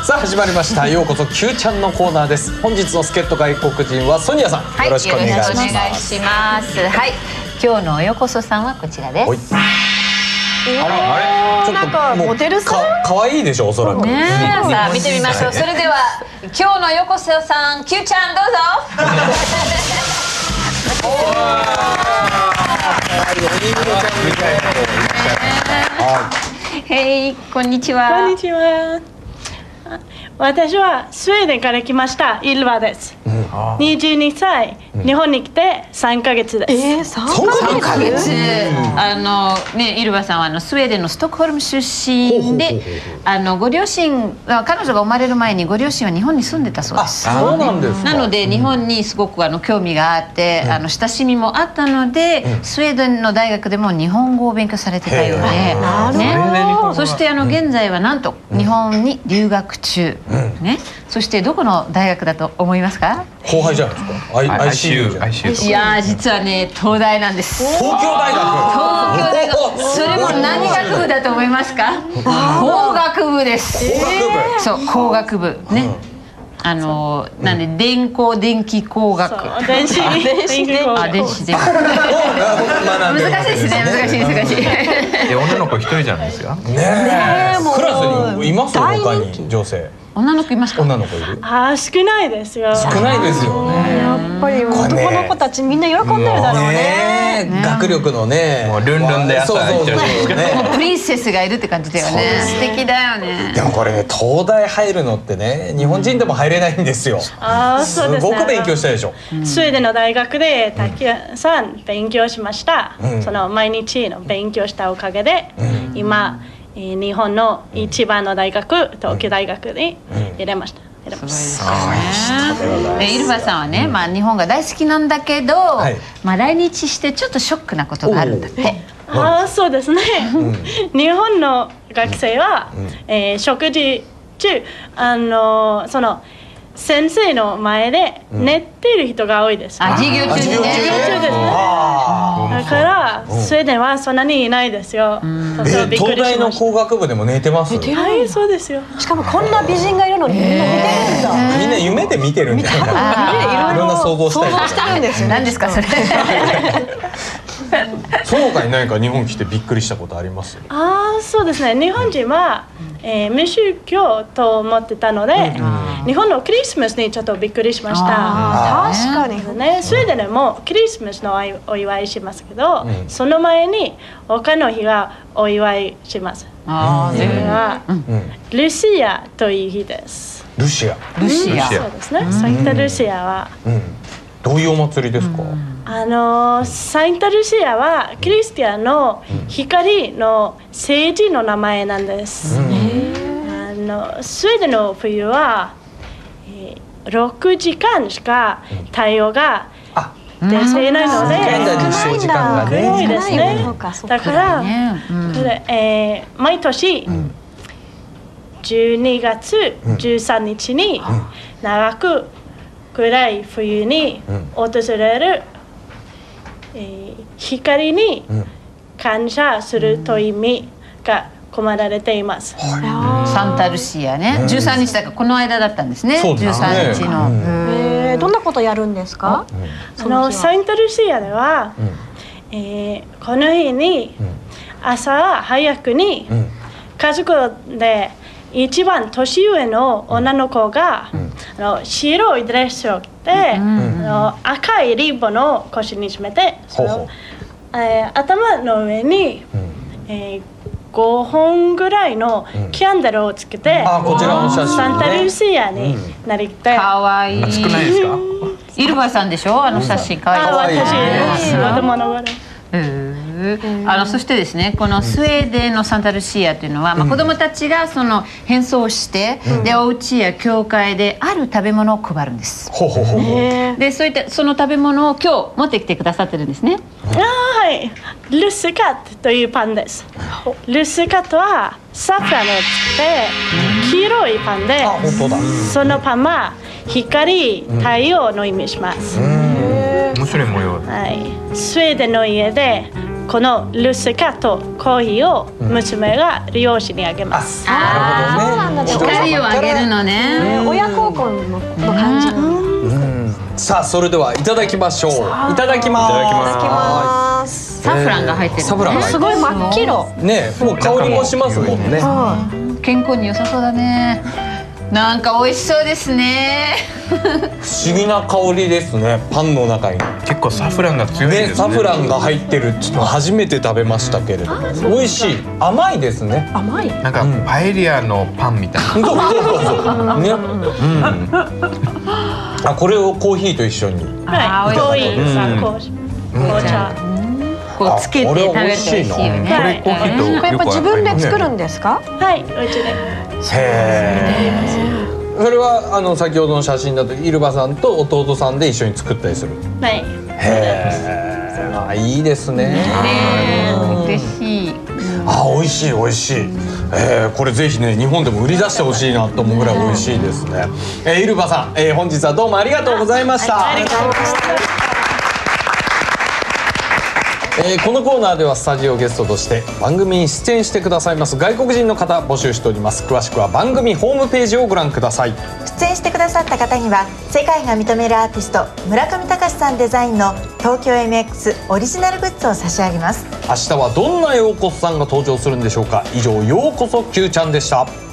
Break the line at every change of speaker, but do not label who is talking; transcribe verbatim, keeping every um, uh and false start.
さあ始まりました。ようこそ Q ちゃんのコーナーです。本日の助っ人外国人はソニアさん、はい、よろしくお願いします。
よろしくお願いします。はい、今日のおよこそさんはこちらです。
あら、あれ、ちょっとなんかモデルさん、可愛いでしょ、おそらく。
ねえ、さあ見てみましょう。それでは今日のよこそさん、Q ちゃんどうぞ。へい、こんにちは。
こんにちは。私はスウェーデンから来ました。イルバです。にじゅうにさい、日本に来てさんかげつです。
えー、さんかげつ。あのね、イルバさんはあのスウェーデンのストックホルム出身で、あのご両親、彼女が生まれる前にご両親は日本に住んでたそうです。
そうなんですか。
なので日本にすごくあの興味があって、あの親しみもあったので、スウェーデンの大学でも日本語を勉強されてたようで、ね、そしてあの現在はなんと日本に留学中。ね、そしてどこの大学だと思いますか？
後輩じゃないですか。アイ アイシーユー。
いやー、実はね、東大なんです。
東京大学。
東京大学。それも何学部だと思いますか？工学部です。そう、工学部ね。あのなんで電工電気工学。
電子電子電
あ電子電気。難しいですね、難しい難しい。
え、女の子一人じゃないですか。
ねえ、クラスにいます他に女性。
女の子いますか？
女の子いる？
あ、少ないですよ。
少ないですよね。
やっぱり男の子たちみんな喜んでるだろうね。
学力のね、
もうルンルンで朝行ってるんですけど、
プリンセスがいるって感じだよね。素敵だよね。
でもこれね、東大入るのってね、日本人でも入れないんですよ。
あ、そうですね。
すごく勉強したでしょ。
スウェーデンの大学でたくさん勉強しました。その毎日の勉強したおかげで、今日本の一番の大学、東京大学に入れました。
すごいね。イルバさんはね、まあ日本が大好きなんだけど、まあ来日してちょっとショックなことがあるんだって。
ああ、そうですね。日本の学生は食事中、あのその先生の前で寝ている人が多いです。
あ、授業中にね。
授業中ですね。だからスウェーデンはそんなにいないですよ。
東大の工学部でも寝てます？
はい、そうですよ。
しかもこんな美人がいるのにみんな寝てるんだ。
みんな夢で見てるんだよ。いろんな想像したり
してるんですよ。
何ですかそれ？
その他に何か日本来てびっくりしたことあります？
ああ、そうですね。日本人は無宗教と思ってたので、日本のクリスマスにちょっとびっくりしました。
確かに
ね、スウェーデンでもクリスマスのお祝いしますけど、その前に他の日がお祝いします。それはルシアという日です。
ルシア。
ルシア。
そうですね。サンタルシアは
どういうお祭りですか？
あのサンタルシアはクリスティアンの光の聖人の名前なんです。あのスウェーデンの冬はろくじかんしか太陽が出ていないので黒いですね。だからえー、毎年じゅうにがつじゅうさんにちに長く暗い冬に訪れる、えー、光に感謝するという意味が込められています。
サンタルシアね、じゅうさんにちだからこの間だったんですね。じゅうさんにちの。
えー、どんなことやるんですか？
あのサンタルシアでは、えー、この日に朝早くに家族で一番年上の女の子が、うん、あの白いドレスを着て、うん、あの赤いリボンを腰に締めて、そのえー、頭の上に、うん、えー、ごほんぐらいのキャンドルをつけて、
うん、あ、こちらの写真、ね、
サンタルシアになりたい。
かわいい。
少ないですか？
イルバさんでしょ、あの写真。かわいい。
あ、私です。子供の頃。
あのそしてですね、このスウェーデンのサンタルシアというのは、まあ、子どもたちがその変装して、うん、でお家や教会である食べ物を配るんです。
ほうほうほう。
でそういったその食べ物を今日持ってきてくださってるんですね。
あ、はい、ルスカットというパンです。ルスカットはサフランをつけて黄色いパンで、
あ、本当だ。
そのパンは光、太陽の意味します。
面白い模様。
はい、スウェーデンの家でこのルスカとコーヒーを娘が両親にあげます。
なるほどね。
光をあげるのね。
親孝行の感じ。
さあそれではいただきましょう。いただきます。
いただきます
いただきます。
サフランが入ってる。
サフランが入ってる。
すごい真っ黄色。
ね、もう香りもしますもんね。
健康に良さそうだね。なんか美味しそうですね。
不思議な香りですね。パンの中に。
結構サフランが強いですね。
ね、サフランが入ってるちょっと初めて食べましたけれど、美味しい。甘いですね。
甘い。
なんかパエリアのパンみたいな。
そうそうそうそう。ね。うん。あ、これをコーヒーと一緒に。
はい。コーヒーさ、紅茶。
こうつけて食べると美味しいよね。
これコーヒーと
これやっぱ自分で作るんですか？
はい、お家で。
へー。それはあの先ほどの写真だとイルバさんと弟さんで一緒に作ったりする。
はい。
へー。あ、いいですね。
嬉しい。
あ、美味しい美味しい。えー、これぜひね日本でも売り出してほしいなと思うぐらい美味しいですね。えー、イルバさん、えー、本日はどうもありがとうございました。
ありがとうございました。
えー、このコーナーではスタジオゲストとして番組に出演してくださいます外国人の方募集しております。詳しくは番組ホームページをご覧ください。
出演してくださった方には世界が認めるアーティスト村上隆さんデザインの東京 エムエックス オリジナルグッズを差し上げます。
明日はどんなようこそさんが登場するんでしょうか。以上、ようこそ Q ちゃんでした。